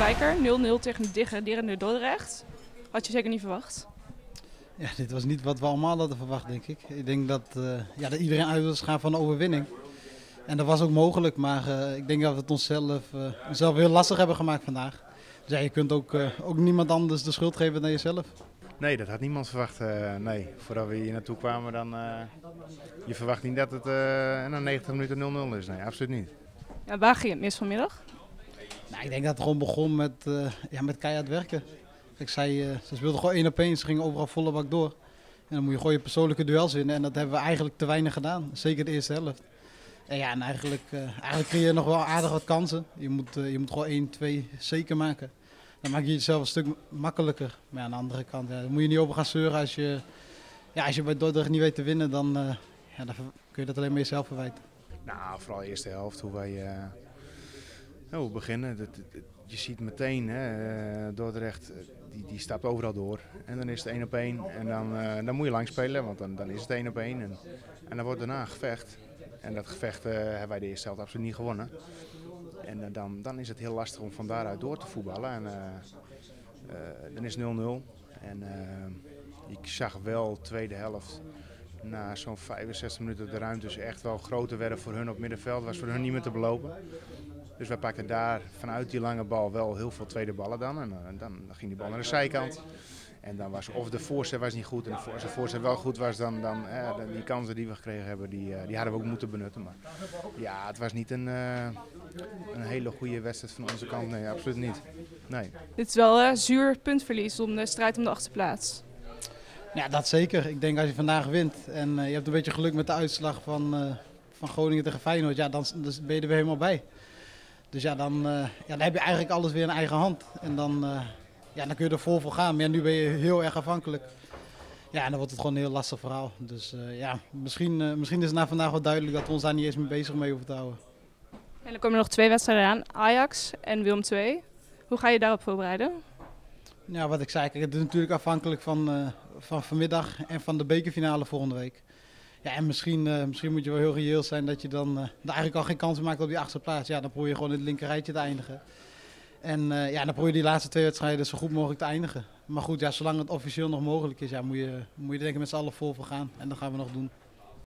Spijker, 0-0 tegen de degraderende Dordrecht. Had je zeker niet verwacht? Ja, dit was niet wat we allemaal hadden verwacht, denk ik. Ik denk dat, dat iedereen uit was gaan van een overwinning. En dat was ook mogelijk, maar ik denk dat we het onszelf heel lastig hebben gemaakt vandaag. Dus ja, je kunt ook niemand anders de schuld geven dan jezelf. Nee, dat had niemand verwacht. Nee, voordat we hier naartoe kwamen, dan je verwacht niet dat het na 90 minuten 0-0 is. Nee, absoluut niet. Ja, waar ging het mis vanmiddag? Nou, ik denk dat het gewoon begon met keihard werken. Kijk, ze speelden gewoon 1 op 1, ze gingen overal volle bak door. En dan moet je gewoon je persoonlijke duels winnen en dat hebben we eigenlijk te weinig gedaan. Zeker de eerste helft. En eigenlijk creëer je nog wel aardig wat kansen. Je moet gewoon 1, 2 zeker maken. Dan maak je het zelf een stuk makkelijker. Maar ja, aan de andere kant, dan moet je niet over gaan zeuren als je bij Dordrecht niet weet te winnen. Dan kun je dat alleen maar jezelf verwijten. Nou, vooral de eerste helft, hoe wij hoe we beginnen. Je ziet meteen, Dordrecht die stapt overal door. En dan is het 1 op 1 en dan moet je lang spelen, want dan is het 1 op 1. En dan wordt daarna een gevecht. En dat gevecht hebben wij de eerste helft absoluut niet gewonnen. En dan is het heel lastig om van daaruit door te voetballen. En dan is het 0-0. En ik zag wel tweede helft, na zo'n 65 minuten, de ruimtes echt wel groter werden voor hun op middenveld. Was voor hun niet meer te belopen. Dus wij pakten daar vanuit die lange bal wel heel veel tweede ballen dan. En dan ging die bal naar de zijkant. En dan was of de voorzet was niet goed en als de voorzet wel goed was, dan die kansen die we gekregen hebben, die hadden we ook moeten benutten. Maar ja, het was niet een hele goede wedstrijd van onze kant. Nee, absoluut niet. Nee. Dit is wel zuur puntverlies om de strijd om de achterplaats. Ja, dat zeker. Ik denk als je vandaag wint en je hebt een beetje geluk met de uitslag van Groningen tegen Feyenoord, ja, dan ben je er weer helemaal bij. Dus ja, dan heb je eigenlijk alles weer in eigen hand. En dan kun je er vol voor gaan. Maar ja, nu ben je heel erg afhankelijk. Ja, en dan wordt het gewoon een heel lastig verhaal. Dus misschien is het na vandaag wel duidelijk dat we ons daar niet eens mee bezig mee hoeven te houden. En dan komen er nog 2 wedstrijden aan, Ajax en Willem II. Hoe ga je daarop voorbereiden? Ja, wat ik zei, kijk, het is natuurlijk afhankelijk van vanmiddag en van de bekerfinale volgende week. Ja, en misschien moet je wel heel reëel zijn dat je dan eigenlijk al geen kans maakt op die achterplaats. Ja, dan probeer je gewoon in het linkerrijtje te eindigen. En dan probeer je die laatste 2 wedstrijden zo goed mogelijk te eindigen. Maar goed, ja, zolang het officieel nog mogelijk is, moet je er denk ik met z'n allen vol voor gaan. En dat gaan we nog doen.